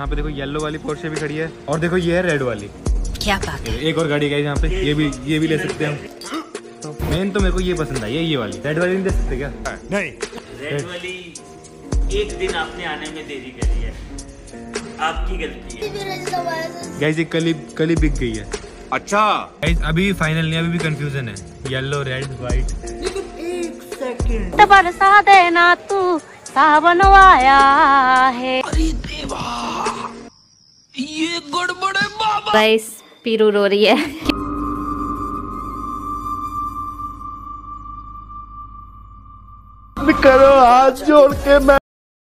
यहाँ पे देखो येलो वाली पोर्शे भी खड़ी है और देखो ये है रेड वाली। क्या बात है। एक और गाड़ी गई यहाँ पे, ये भी ले सकते हैं हम। मेन तो मेरे को ये पसंद आई है, ये वाली। रेड वाली नहीं दे सकते क्या? नहीं, रेड वाली एक दिन आपने आने में देरी करी है, आपकी गलती है। गाइस ये कल ही बिक गई है। अच्छा गाइस अभी फाइनल नहीं, अभी भी कंफ्यूजन है, येलो रेड व्हाइट। बरसा देना तू सावन आया है। अरे देवा, ये गड़बड़ है बाबा। गाइस पीरू रो रही है। करो हाथ जोड़ के मैं